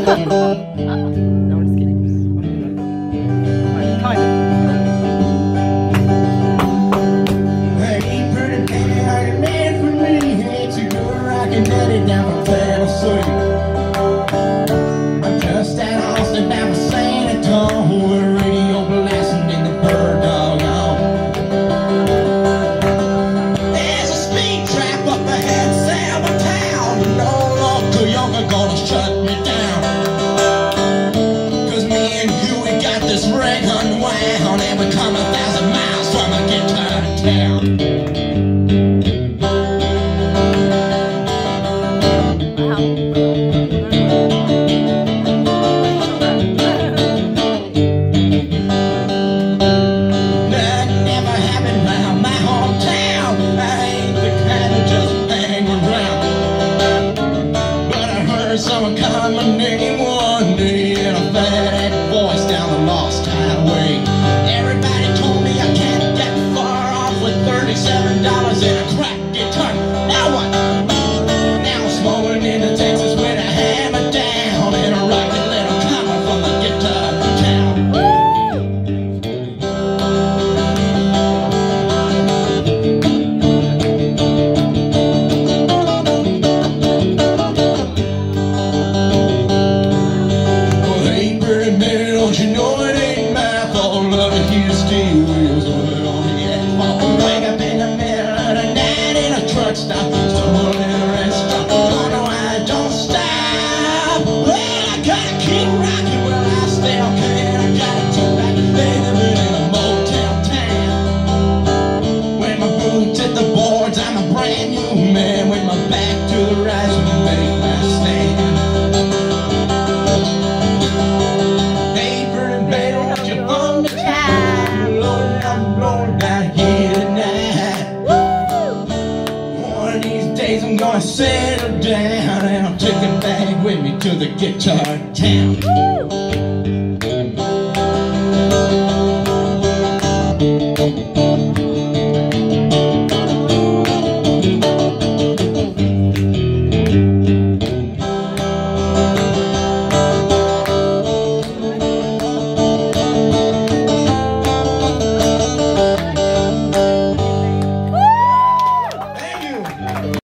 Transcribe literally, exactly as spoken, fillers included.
I'm just kidding. Kind of. Hey, pretty baby, are you made for me? Ain't you good rockin' daddy down from Tennessee? I'm just at Austin down for San Antonio with a radio blasting in the bird dog on. There's a speed trap up ahead, Salmon Town. No local younger gonna shut me down. Cause me and you, we got this rig unwound, and we come a thousand miles from a guitar town. Someone called my name one day in a fat voice down the lost highway. Everybody told me I can't get far off with thirty-seven dollars in a crack guitar. Now what? Now I'm smoking into Texas with a hammer down and a rocket little coming from the guitar town. Don't you know it ain't my fault? Loving you steel wheels over on the asphalt. Wake up in the middle of the night in a truck stop, stumble in a restaurant. Wonder why I don't stop. Well, I gotta keep rocking. Well, I still can. I gotta keep back living in a motel town. When my boots hit the boards, I'm a brand new man. With my back to the rise when I make my stand. I'm gonna settle down and I'll take a bag with me to the guitar town.